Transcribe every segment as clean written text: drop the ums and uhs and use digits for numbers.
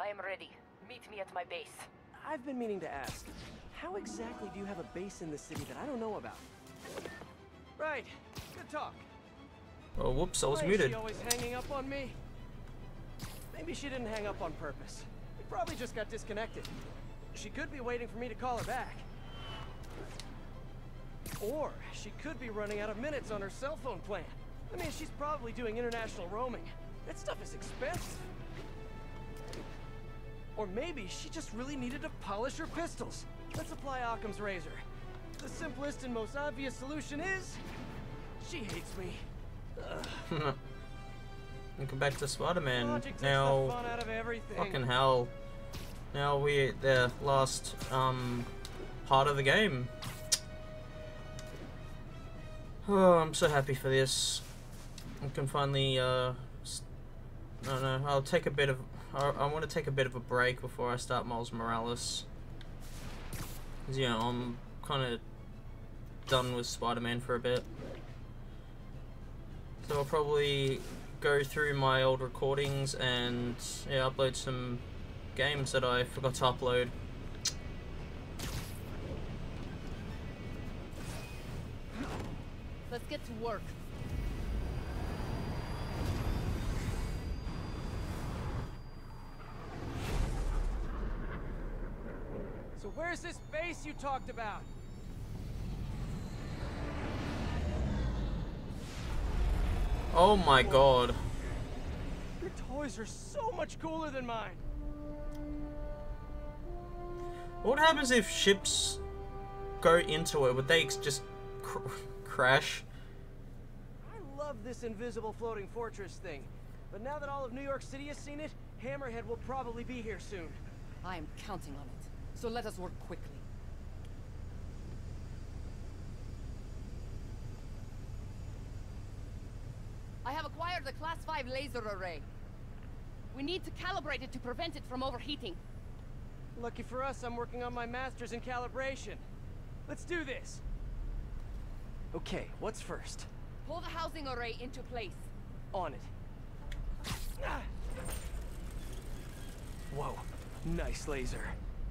I am ready. Meet me at my base. I've been meaning to ask, how exactly do you have a base in the city that I don't know about? Right. Good talk. Oh, whoops, I was Why is muted. she always hanging up on me? Maybe she didn't hang up on purpose. We probably just got disconnected. She could be waiting for me to call her back. Or she could be running out of minutes on her cell phone plan. I mean, she's probably doing international roaming. That stuff is expensive. Or maybe she just really needed to polish her pistols. Let's apply Occam's razor. The simplest and most obvious solution is... she hates me. Welcome back to Spider-Man. Logic takes the Now, fun out of everything. fucking hell. Now we're at the last part of the game. Oh, I'm so happy for this. I can finally, I don't know, I'll take a bit of, I want to take a bit of a break before I start Miles Morales. 'Cause, you know, I'm kind of done with Spider-Man for a bit. So I'll probably go through my old recordings and, yeah, upload some games that I forgot to upload. Let's get to work. So where's this base you talked about? Oh my god. Your toys are so much cooler than mine. What happens if ships go into it? Would they just crash? I love this invisible floating fortress thing. But now that all of New York City has seen it, Hammerhead will probably be here soon. I am counting on it. So let us work quickly. I have acquired the Class 5 laser array. We need to calibrate it to prevent it from overheating. Lucky for us, I'm working on my master's in calibration. Let's do this. Okay, what's first? Pull the housing array into place. On it. Ah. Whoa, nice laser.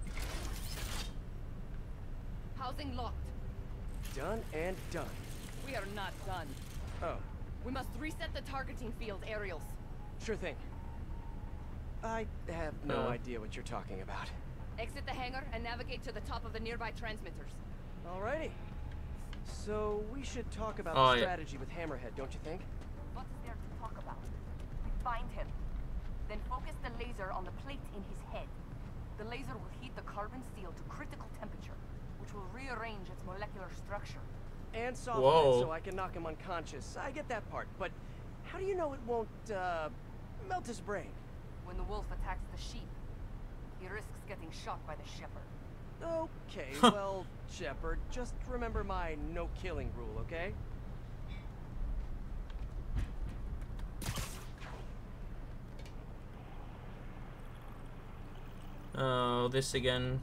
Housing locked. Done and done. We are not done. Oh, We must reset the targeting field aerials. sure thing. I have no idea what you're talking about. Exit the hangar and navigate to the top of the nearby transmitters. Alrighty. So we should talk about Oh, the yeah. strategy with Hammerhead, don't you think? What is there to talk about? We find him. Then focus the laser on the plate in his head. The laser will heat the carbon steel to critical temperature, which will rearrange its molecular structure. And soften Whoa. it so I can knock him unconscious. I get that part, but how do you know it won't, melt his brain? When the wolf attacks the sheep, he risks getting shot by the shepherd. Okay, well, Shepard, just remember my no-killing rule, okay? Oh, this again.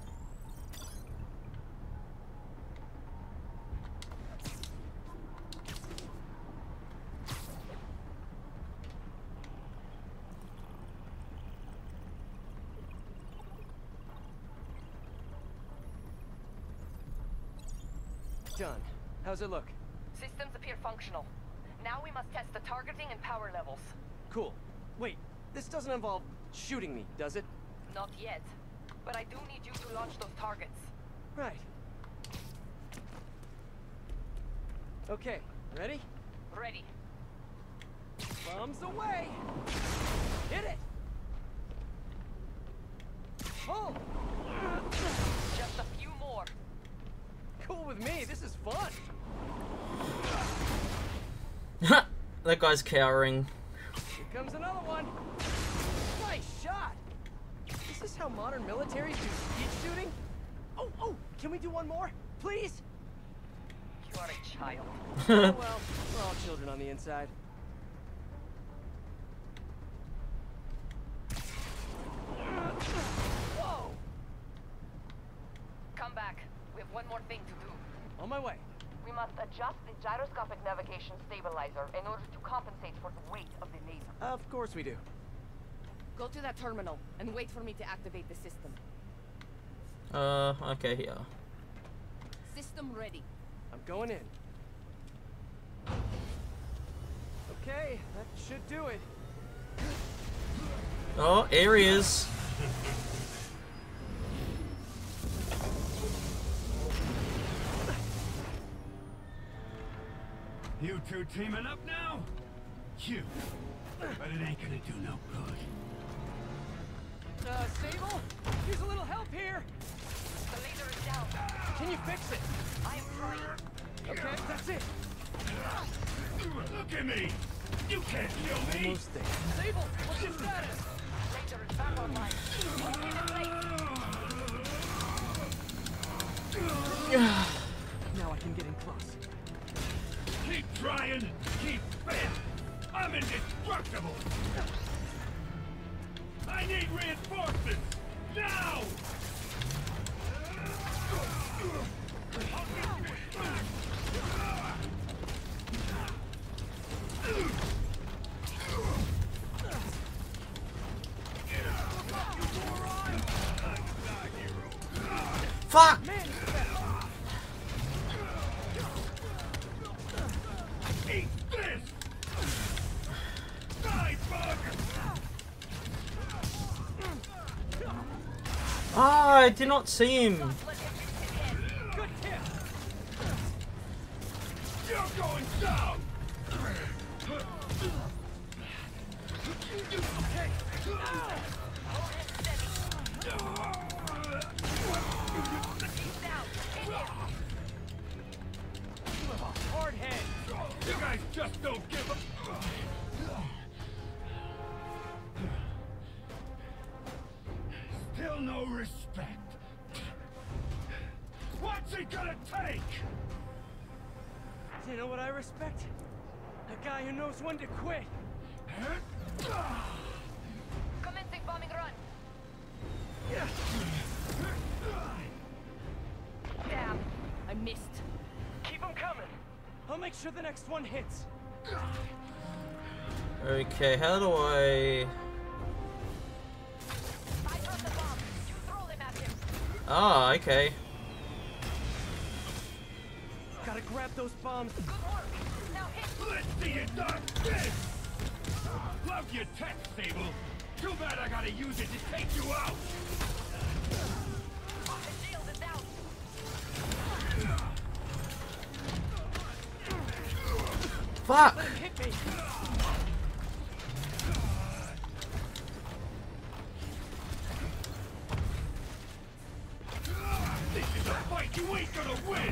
Done. How's it look? Systems appear functional. Now we must test the targeting and power levels. Cool. Wait, this doesn't involve shooting me, does it? Not yet. But I do need you to launch those targets. Right. Okay, ready? Ready. Bombs away! Hit it! Pull! Just a few more. Cool with me, this is fun! That guy's cowering. Here comes another one! Nice shot! Is this how modern militaries do speed shooting? Oh, can we do one more? Please? You are a child. Oh well, we're all children on the inside. Whoa! Come back. We have one more thing to do. On my way. We must adjust the gyroscopic navigation stabilizer in order to compensate for the weight of the laser. Of course we do. Go to that terminal and wait for me to activate the system. Okay, yeah. System ready. I'm going in. Okay, that should do it. Oh, here he is. You two teaming up now? Cute. But it ain't gonna do no good. Sable? Here's a little help here. The laser is down. Can you fix it? I am trying. Okay, that's it. Look at me! You can't kill me! Almost there. Sable, what's your status? Laser is back online. Hit it late. Now I can get in close. Keep trying! Keep fast! I'm indestructible! I need reinforcements! Now! Fuck! Eat this! Die, bug! Ah, I did not see him. Good kill. You're going down! Okay. Hard head. You guys just don't give up! Still no respect. What's it gonna take? You know what I respect? A guy who knows when to quit. Commencing bombing run. Damn, I missed. Keep them coming. I'll make sure the next one hits. Okay, how do I... I throw the bomb. You throw them at him. Ah, okay. Gotta grab those bombs. Good work. Now hit. Let's see you done this! Love your tech, Sable. Too bad I gotta use it to take you out! The shield is out. Fuck! Let him hit me. This is a fight you ain't gonna win!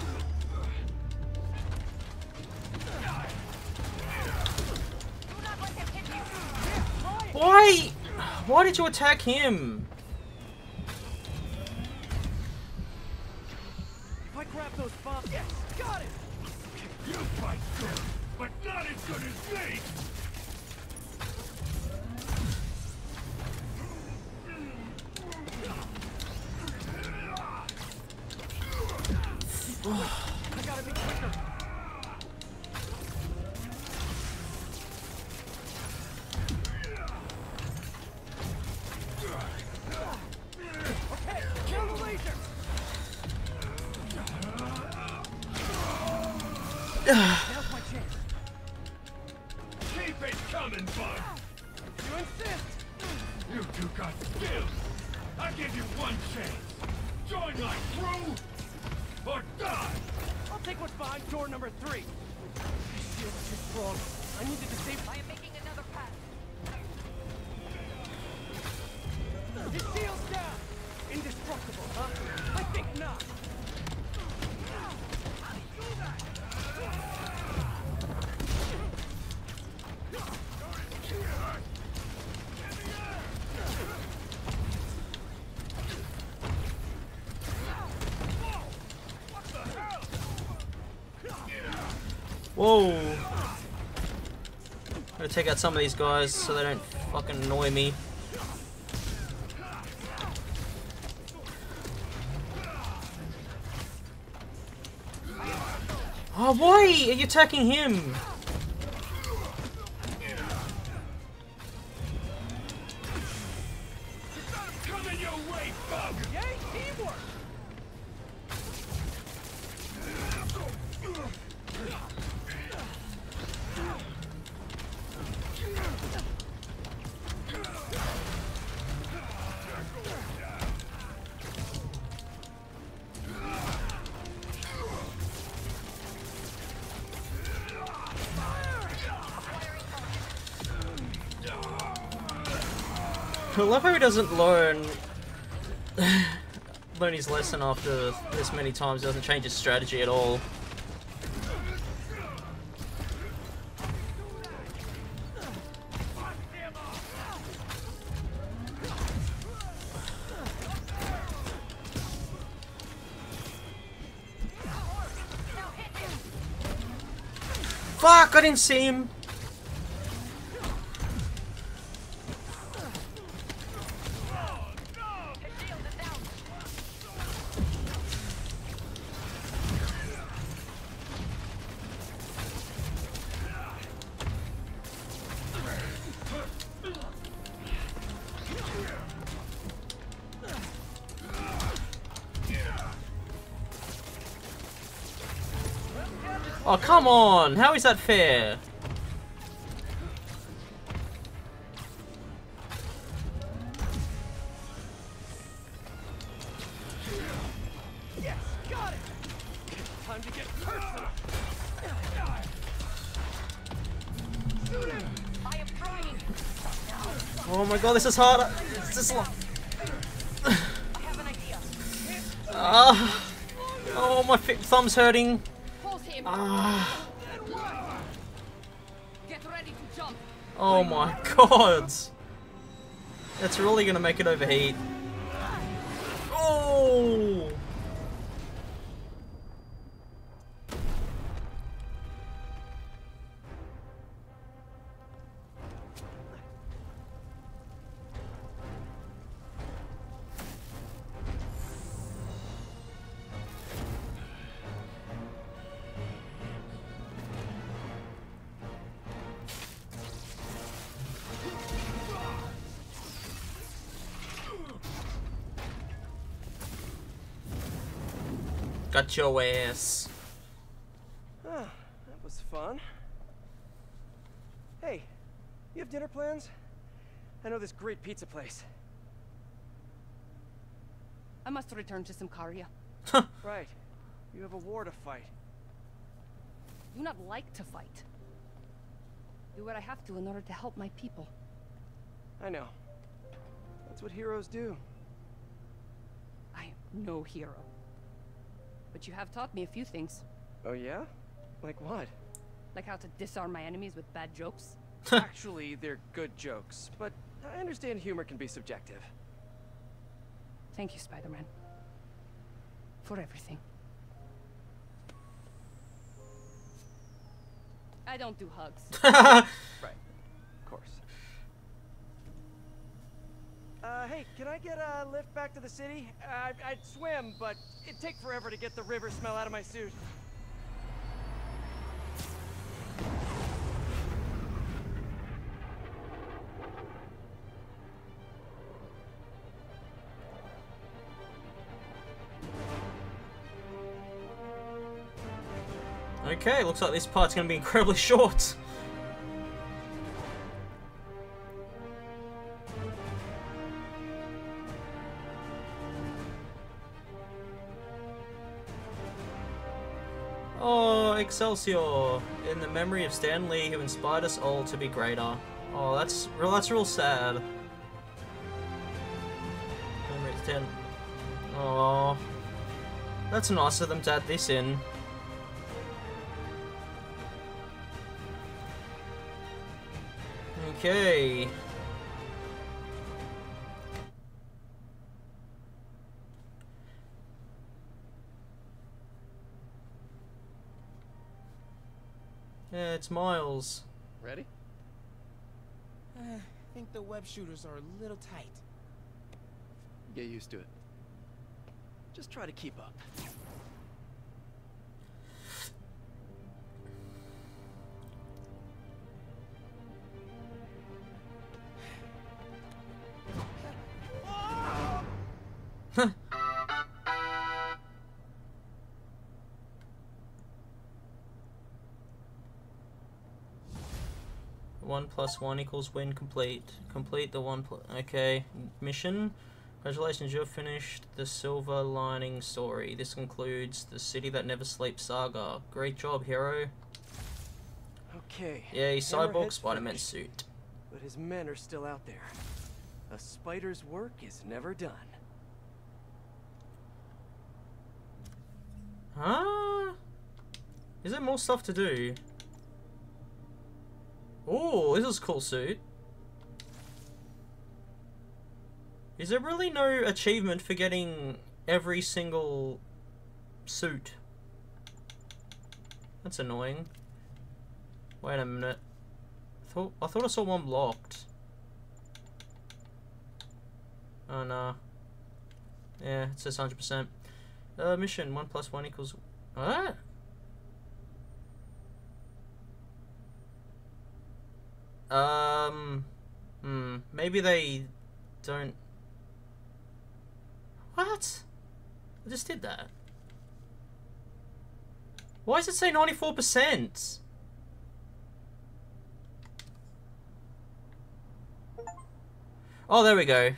Do not let him hit you. Why? Why did you attack him? If I grab those bombs. Yes, got it. You fight good, but not as good as me! I gotta be quicker. Okay, kill the laser. Now's my chance. Keep it coming, bud! You insist. You two got skills! I give you one chance! Join my crew, or die! I'll take what's behind door number 3. This shield's too strong. I need to disable. I am making another pass. His shield's down. Indestructible, huh? I think not. Whoa! I'm gonna take out some of these guys so they don't fucking annoy me. Oh, why are you attacking him? Coming your way, bug! Yay, teamwork! I love how he doesn't learn his lesson after this many times. He doesn't change his strategy at all. Fuck! I didn't see him. Oh, come on! How is that fair? Yes, got it! Time to get personal! I am trying. Oh my god, this is hard. This is long. I have an idea. Oh, my thumb's hurting. Pulse him. Get ready to jump. Oh my god. That's really gonna make it overheat. Oh! Got your ass. That was fun. Hey, you have dinner plans? I know this great pizza place. I must return to Symkaria. Right. You have a war to fight. Do not like to fight. Do what I have to in order to help my people. I know. That's what heroes do. I am no hero. But you have taught me a few things. Oh yeah? Like what? Like how to disarm my enemies with bad jokes. Actually, they're good jokes, but I understand humor can be subjective. Thank you, Spider-Man. For everything. I don't do hugs. Right. Of course. Hey, can I get a lift back to the city? I'd swim, but it'd take forever to get the river smell out of my suit. Okay, looks like this part's gonna be incredibly short. Oh, Excelsior! In the memory of Stan Lee, who inspired us all to be greater. Oh, that's real sad. Memory of Stan. Oh, that's nice of them to add this in. Okay. Yeah, it's Miles. Ready? I think the web shooters are a little tight. Get used to it. Just try to keep up. One plus one equals win complete. Complete the okay. Mission. Congratulations, you've finished the Silver Lining story. This concludes the City That Never Sleeps saga. Great job, hero. Okay. Yay, cyborg Hammerhead's Spider-Man finished, suit. but his men are still out there. A spider's work is never done. Huh? Is there more stuff to do? Oh, this is a cool suit. Is there really no achievement for getting every single suit? That's annoying. Wait a minute. I thought I saw one blocked. Oh no. Yeah, it says 100%. Mission 1 plus 1 equals what? Maybe they don't. What? I just did that. Why does it say 94%? Oh, there we go.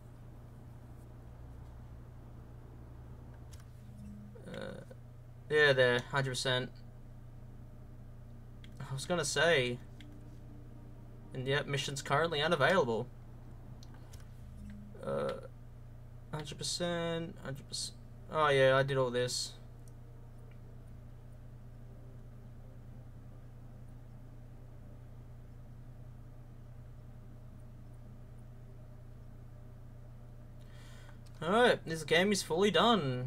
Yeah, there, 100%. I was gonna say. And yep, mission's currently unavailable. 100%, 100%. Oh yeah, I did all this. Alright, this game is fully done.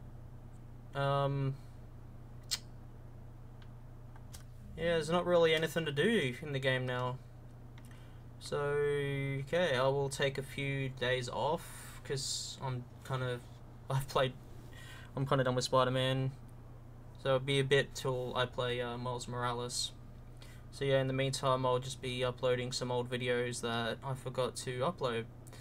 Yeah, there's not really anything to do in the game now. So, okay, I will take a few days off, because I'm kind of done with Spider-Man. So it'll be a bit till I play Miles Morales. So yeah, in the meantime, I'll just be uploading some old videos that I forgot to upload.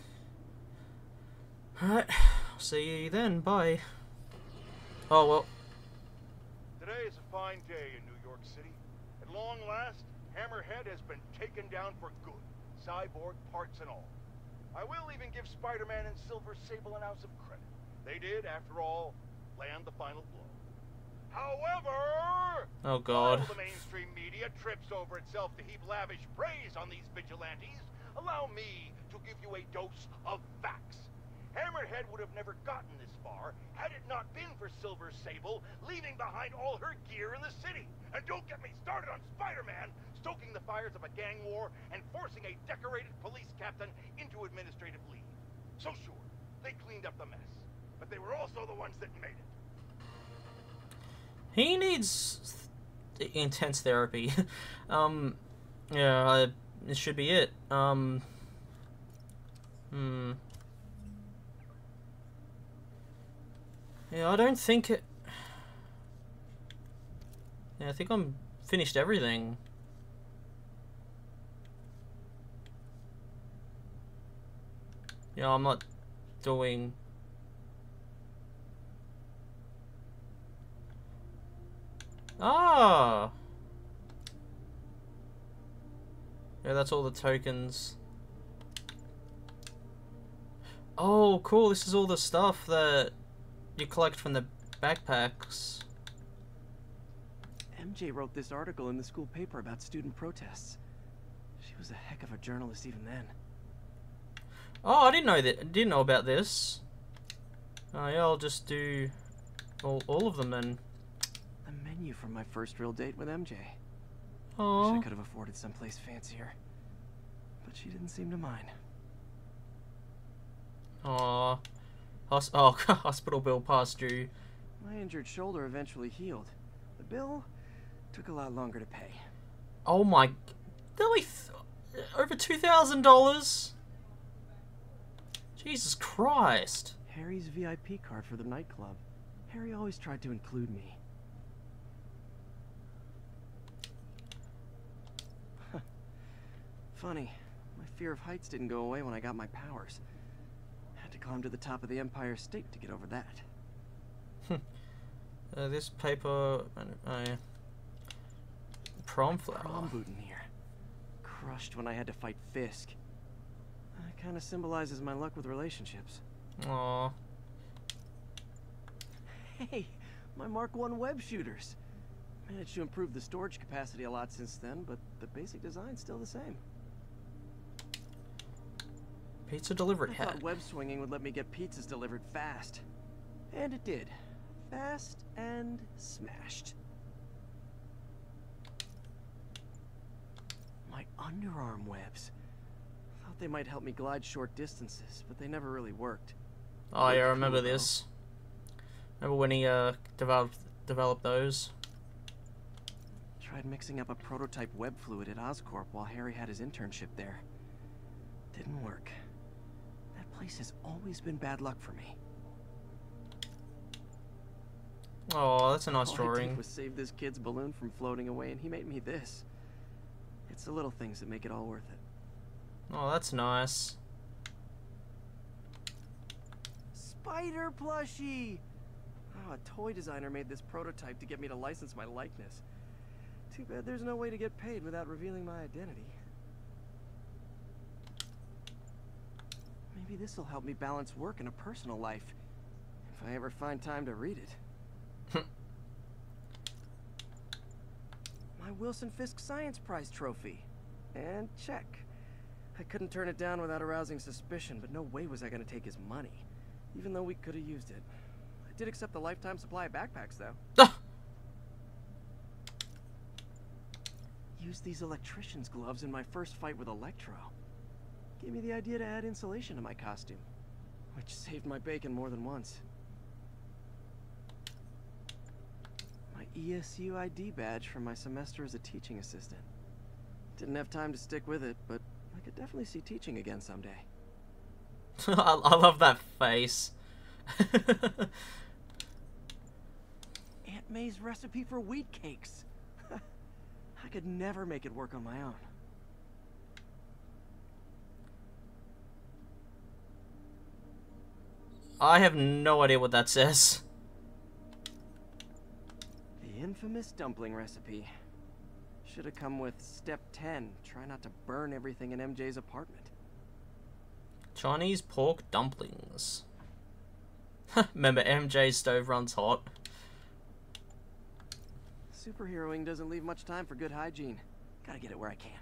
Alright, see you then, bye. Oh, well. Today is a fine day in New York City. At long last, Hammerhead has been taken down for good. Cyborg parts and all. I will even give Spider-Man and Silver Sable an ounce of credit. They did, after all, land the final blow. However, oh god, while the mainstream media trips over itself to heap lavish praise on these vigilantes, allow me to give you a dose of facts. Hammerhead would have never gotten this far had it not been for Silver Sable leaving behind all her gear in the city. And don't get me started on Spider-Man stoking the fires of a gang war and forcing a decorated police captain into administrative leave. So sure, they cleaned up the mess, but they were also the ones that made it. he needs intense therapy. Yeah, this should be it. Yeah, I don't think it. Yeah, I think I'm finished everything. Yeah, I'm not doing. Ah! Yeah, that's all the tokens. Oh, cool. This is all the stuff that you collect from the backpacks. MJ wrote this article in the school paper about student protests. She was a heck of a journalist even then. Oh, I didn't know that. Didn't know about this. Oh yeah, I'll just do all of them then. The menu from my first real date with MJ. Oh. Wish I could have afforded someplace fancier, but she didn't seem to mind. Aw. Oh, hospital bill past due. My injured shoulder eventually healed. The bill took a lot longer to pay. Oh my. Nearly over $2,000? Jesus Christ. Harry's VIP card for the nightclub. Harry always tried to include me. Funny, my fear of heights didn't go away when I got my powers. Had to climb to the top of the Empire State to get over that. This paper... prom flower. Prom boutonniere. Crushed when I had to fight Fisk. Kind of symbolizes my luck with relationships. Aww. Hey, my Mark I web shooters. Managed to improve the storage capacity a lot since then, but the basic design's still the same. Pizza delivery I hat. thought web swinging would let me get pizzas delivered fast. And it did. Fast and smashed. My underarm webs. Thought they might help me glide short distances, but they never really worked. Oh yeah, I remember this. Remember when he developed those? Tried mixing up a prototype web fluid at Oscorp while Harry had his internship there. Didn't work. That place has always been bad luck for me. Oh, that's a nice All I drawing. did was save this kid's balloon from floating away, and he made me this. It's the little things that make it all worth it. Oh, that's nice. Spider plushie! Oh, a toy designer made this prototype to get me to license my likeness. Too bad there's no way to get paid without revealing my identity. Maybe this'll help me balance work and a personal life. If I ever find time to read it. My Wilson Fisk Science Prize trophy. And check. I couldn't turn it down without arousing suspicion, but no way was I going to take his money. Even though we could have used it. I did accept the lifetime supply of backpacks, though. Used these electrician's gloves in my first fight with Electro. Gave me the idea to add insulation to my costume. Which saved my bacon more than once. My ESU ID badge from my semester as a teaching assistant. Didn't have time to stick with it, but I could definitely see teaching again someday. I love that face. Aunt May's recipe for wheat cakes. I could never make it work on my own. I have no idea what that says. The infamous dumpling recipe. Should have come with step 10. Try not to burn everything in MJ's apartment. Chinese pork dumplings. Remember, MJ's stove runs hot. Superheroing doesn't leave much time for good hygiene. Gotta get it where I can.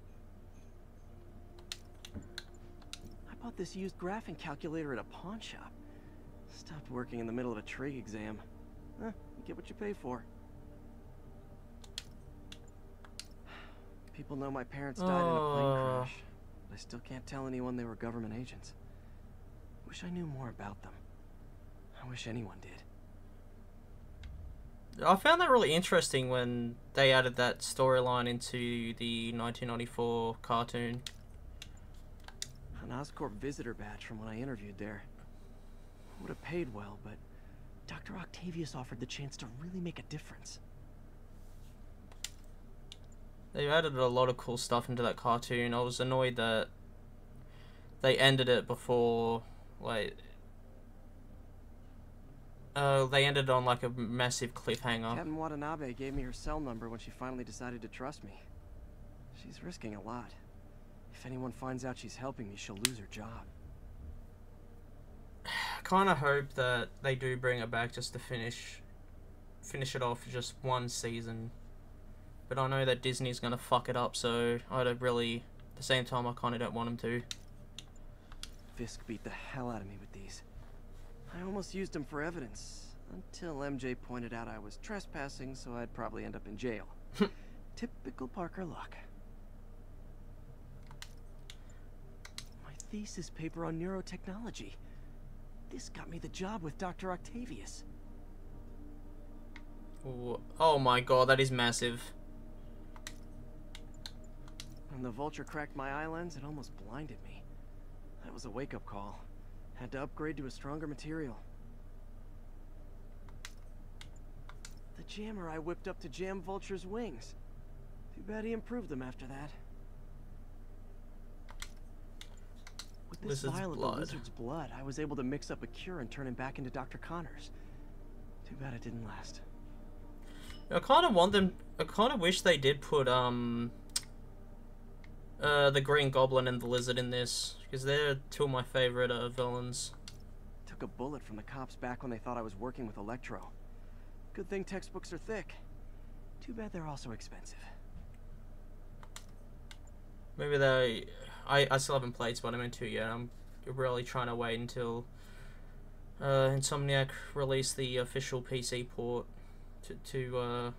I bought this used graphing calculator at a pawn shop. Stopped working in the middle of a trig exam. You get what you pay for. People know my parents died in a plane crash. But I still can't tell anyone they were government agents. Wish I knew more about them. I wish anyone did. I found that really interesting when they added that storyline into the 1994 cartoon. An Oscorp visitor badge from when I interviewed there. Would have paid well, but Dr. Octavius offered the chance to really make a difference. They added a lot of cool stuff into that cartoon. I was annoyed that they ended it before, like, they ended on like a massive cliffhanger. Captain Watanabe gave me her cell number when she finally decided to trust me. She's risking a lot. If anyone finds out she's helping me, she'll lose her job. I kind of hope that they do bring it back just to finish it off for just one season. But I know that Disney's gonna fuck it up, so I don't really. At the same time, I kind of don't want them to. Fisk beat the hell out of me with these. I almost used them for evidence, until MJ pointed out I was trespassing, so I'd probably end up in jail. Typical Parker luck. My thesis paper on neurotechnology. This got me the job with Dr. Octavius. Ooh, oh my god, that is massive. When the vulture cracked my eye lens, it almost blinded me. That was a wake-up call. Had to upgrade to a stronger material. The jammer I whipped up to jam Vulture's wings. Too bad he improved them after that. With With this Lizard's vial of blood. the lizard's blood, I was able to mix up a cure and turn him back into Dr. Connors. Too bad it didn't last. I kind of want them. I kind of wish they did put the Green Goblin and the Lizard in this, because they're two of my favorite villains. Took a bullet from the cops back when they thought I was working with Electro. Good thing textbooks are thick. Too bad they're also expensive. Maybe they. I still haven't played Spider-Man 2 yet. I'm really trying to wait until Insomniac release the official PC port to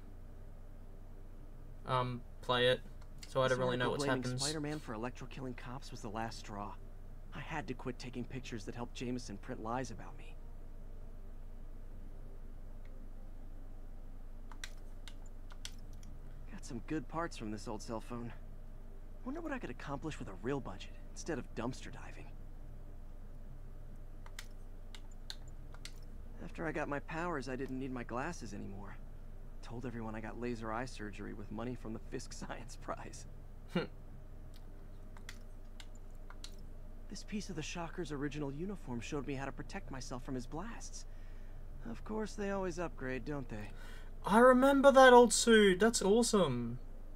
play it. So I don't really know what's happened. Spider-Man for Electro killing cops was the last straw. I had to quit taking pictures that helped Jameson print lies about me. Got some good parts from this old cell phone. Wonder what I could accomplish with a real budget instead of dumpster diving. After I got my powers, I didn't need my glasses anymore. Told everyone I got laser eye surgery with money from the Fisk Science Prize. This piece of the Shocker's original uniform showed me how to protect myself from his blasts. Of course, they always upgrade, don't they? I remember that old suit. That's awesome.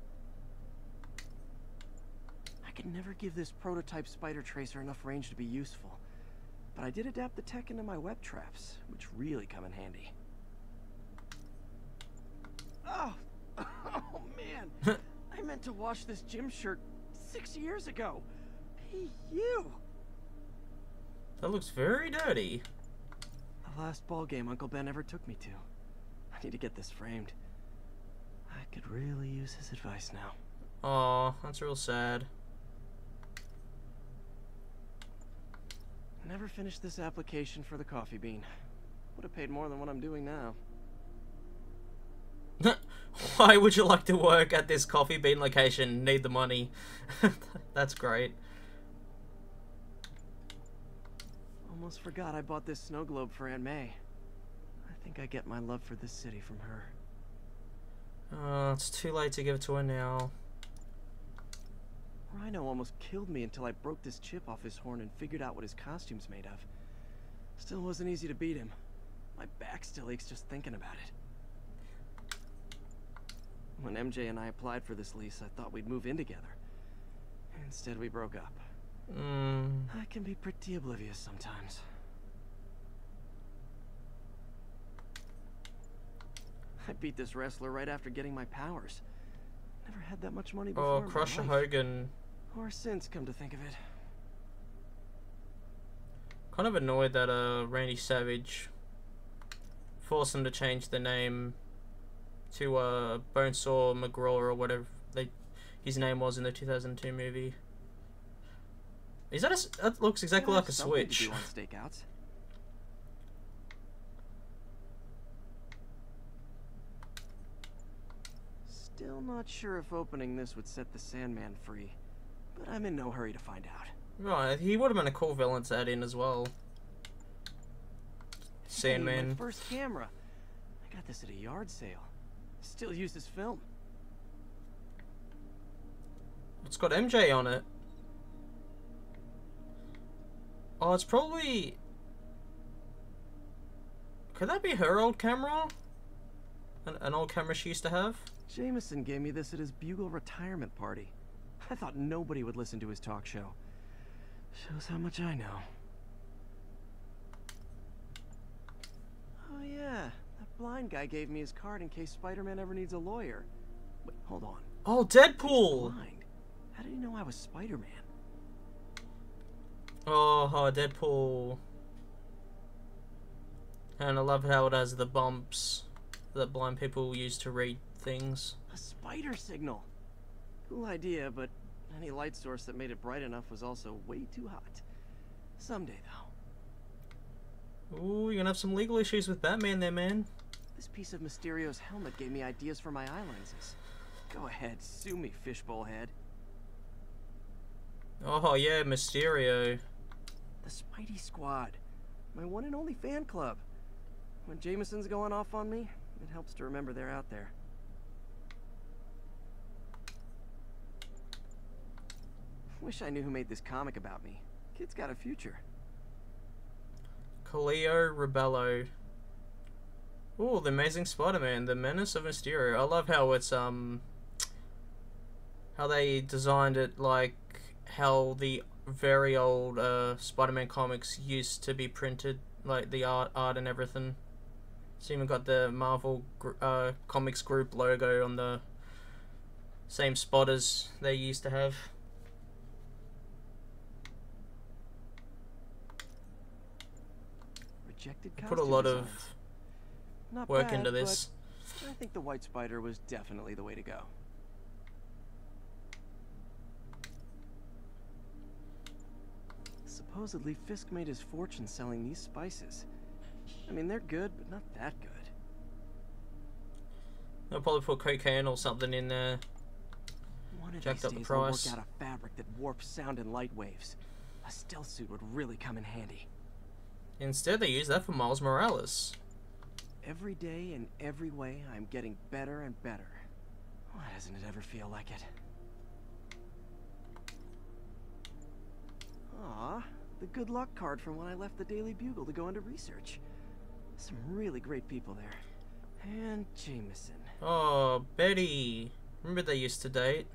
I could never give this prototype spider tracer enough range to be useful, but I did adapt the tech into my web traps, which really come in handy. Oh, oh man! I meant to wash this gym shirt 6 years ago. Hey, you! That looks very dirty. The last ball game Uncle Ben ever took me to. I need to get this framed. I could really use his advice now. Aw, that's real sad. Never finished this application for the coffee bean. Would have paid more than what I'm doing now. Why would you like to work at this coffee bean location? Need the money. That's great. Almost forgot I bought this snow globe for Aunt May. I think I get my love for this city from her. It's too late to give it to her now. Rhino almost killed me until I broke this chip off his horn and figured out what his costume's made of. Still wasn't easy to beat him. My back still aches just thinking about it. When MJ and I applied for this lease, I thought we'd move in together. Instead, we broke up. I can be pretty oblivious sometimes. I beat this wrestler right after getting my powers. Never had that much money before. Oh, in my Crusher life. Hogan. Or since, come to think of it. Kind of annoyed that Randy Savage forced him to change the name to Bonesaw McGraw or whatever his name was in the 2002 movie. Is that that looks exactly like a Something to Switch. do on stakeouts. Still not sure if opening this would set the Sandman free, but I'm in no hurry to find out. Right, he would have been a cool villain to add in as well. Hey, my Sandman. first camera. I got this at a yard sale. Still use this film. It's got MJ on it. Oh, it's probably... Could that be her old camera? An old camera she used to have? Jameson gave me this at his Bugle retirement party. I thought nobody would listen to his talk show. Shows how much I know. Oh yeah, that blind guy gave me his card in case Spider-Man ever needs a lawyer. Wait, hold on. Oh, He's Deadpool! blind. How did he know I was Spider-Man? Oh, Deadpool. And I love how it has the bumps that blind people use to read things. A spider signal. Cool idea, but any light source that made it bright enough was also way too hot. Someday, though. Ooh, you're gonna have some legal issues with Batman there, man. This piece of Mysterio's helmet gave me ideas for my eye lenses. Go ahead, sue me, fishbowl head. Oh, yeah, Mysterio. The Spidey Squad. My one and only fan club. When Jameson's going off on me, it helps to remember they're out there. Wish I knew who made this comic about me. Kid's got a future. Cleo Rebello. Ooh, The Amazing Spider-Man, The Menace of Mysterio. I love how it's, how they designed it like how the very old, Spider-Man comics used to be printed, like the art and everything. It's even got the Marvel, Comics Group logo on the same spot as they used to have. Rejected Put a costume lot of designs. Not work bad, into this. but I think the White Spider was definitely the way to go. Supposedly, Fisk made his fortune selling these spices. I mean, they're good, but not that good. They'll probably put cocaine or something in there. One of Jacked these up the days, I'll work price. out a fabric that warps sound and light waves. A stealth suit would really come in handy. Instead, they use that for Miles Morales. Every day, in every way, I'm getting better and better. Why doesn't it ever feel like it? Aw, the good luck card from when I left the Daily Bugle to go into research. Some really great people there. And Jameson. Oh, Betty. Remember they used to date?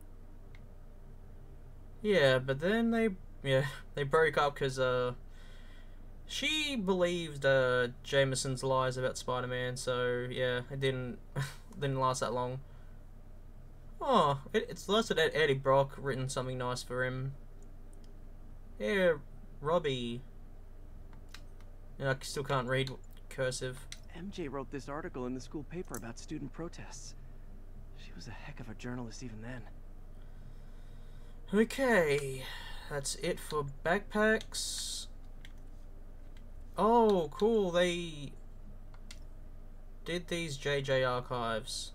Yeah, but then they broke up because, she believed, Jameson's lies about Spider-Man, so, yeah, it didn't last that long. Oh, it's nice that Eddie Brock written something nice for him. Yeah, Robbie. And I still can't read cursive. MJ wrote this article in the school paper about student protests. She was a heck of a journalist even then. Okay, that's it for backpacks. Oh, cool, they did these JJ archives.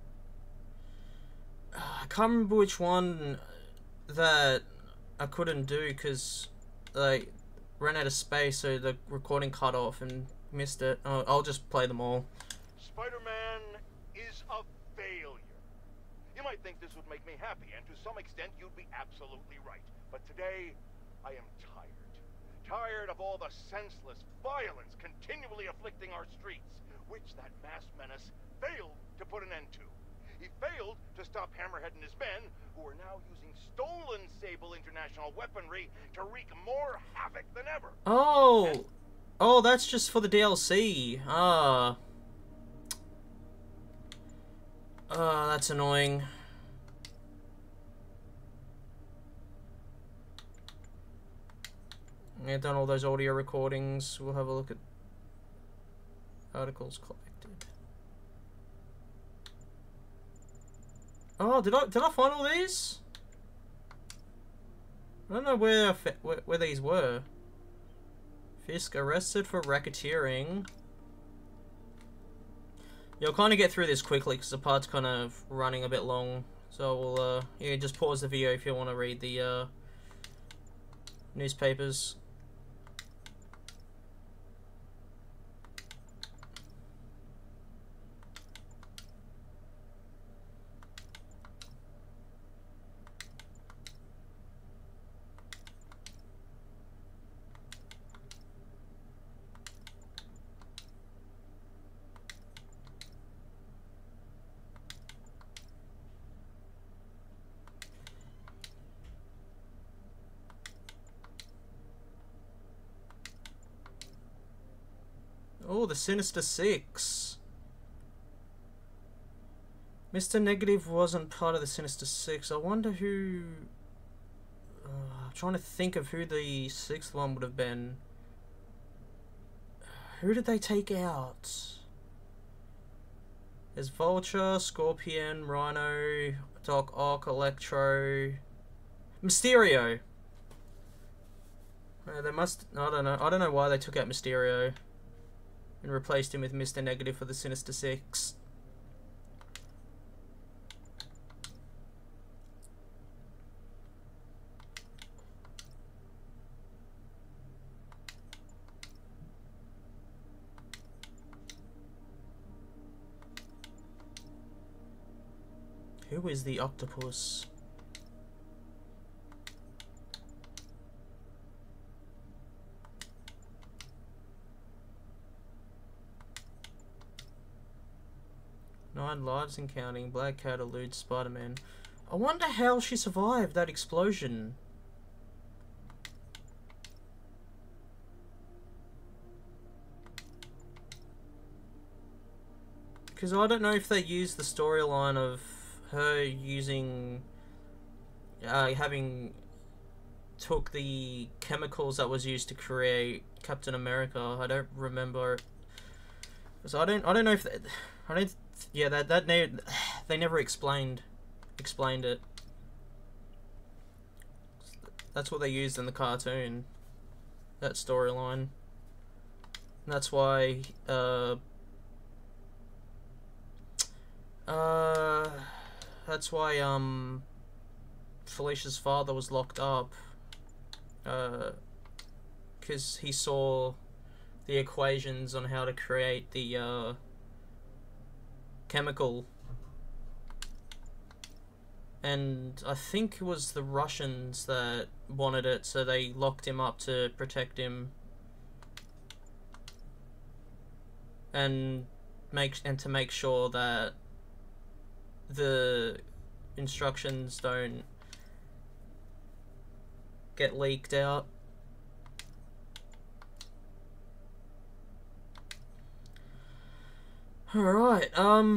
I can't remember which one that I couldn't do because they ran out of space, so the recording cut off and missed it. I'll just play them all. Spider-Man is a failure. You might think this would make me happy, and to some extent you'd be absolutely right. But today, I am tired. Tired of all the senseless violence continually afflicting our streets, which that masked menace failed to put an end to. He failed to stop Hammerhead and his men, who are now using stolen Sable International weaponry to wreak more havoc than ever. Oh, that's just for the DLC. That's annoying. Yeah, done all those audio recordings. We'll have a look at articles collected. Oh, did I find all these? I don't know where these were. Fisk arrested for racketeering. You'll kind of get through this quickly because the part's kind of running a bit long. So we'll yeah, just pause the video if you want to read the newspapers. Oh, the Sinister Six. Mr. Negative wasn't part of the Sinister Six. I wonder who... I'm trying to think of who the sixth one would have been. Who did they take out? There's Vulture, Scorpion, Rhino, Doc Ock, Electro... Mysterio! They must... I don't know why they took out Mysterio and replaced him with Mr. Negative for the Sinister Six. Who is the octopus? 9 lives and counting. Black Cat eludes Spider-Man. I wonder how she survived that explosion. Because I don't know if they used the storyline of her using... having took the chemicals that was used to create Captain America. I don't remember. So I don't know if they, they never explained it. That's what they used in the cartoon. That storyline. That's why Felicia's father was locked up. Because he saw the equations on how to create the chemical, and I think it was the Russians that wanted it, so they locked him up to protect him and to make sure that the instructions don't get leaked out. Alright,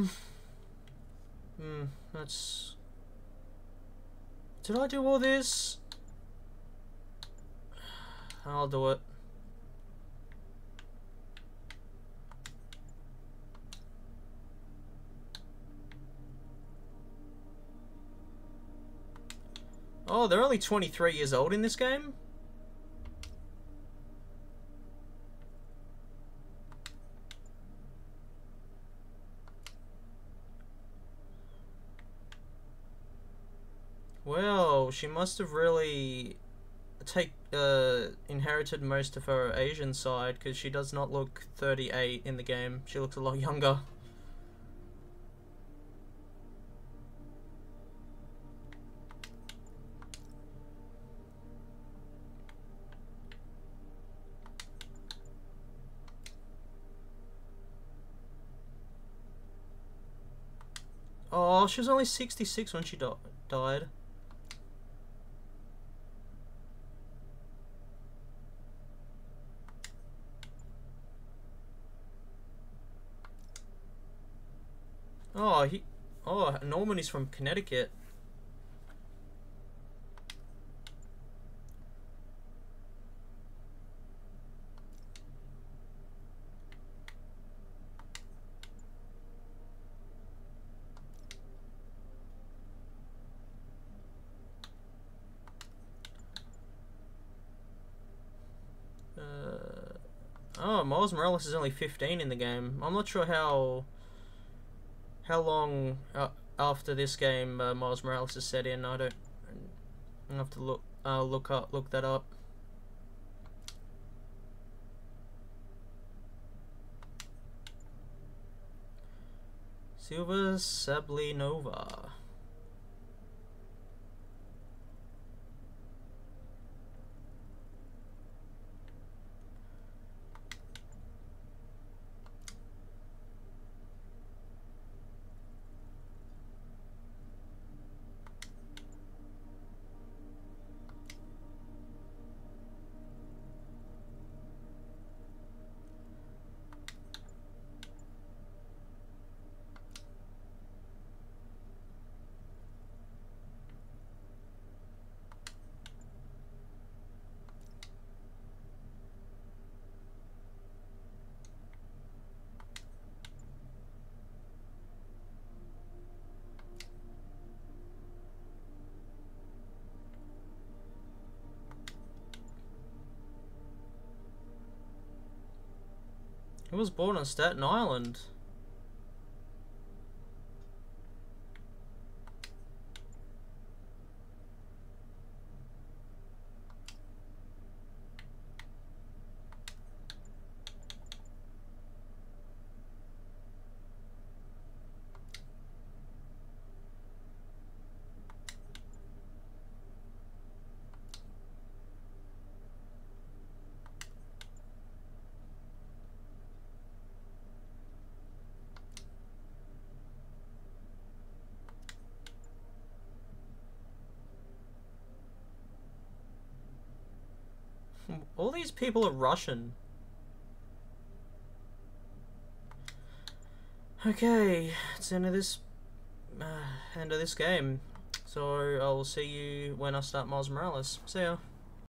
that's... Did I do all this? I'll do it. Oh, they're only 23 years old in this game? Well, she must have really inherited most of her Asian side, because she does not look 38 in the game. She looks a lot younger. Oh, she was only 66 when she died. Oh, Norman is from Connecticut. Oh, Miles Morales is only 15 in the game. I'm not sure how long after this game Miles Morales is set in. I'll have to look that up. Silva Sablinova. He was born on Staten Island. All these people are Russian. Okay, it's the end of this game. So I'll see you when I start Miles Morales. See ya.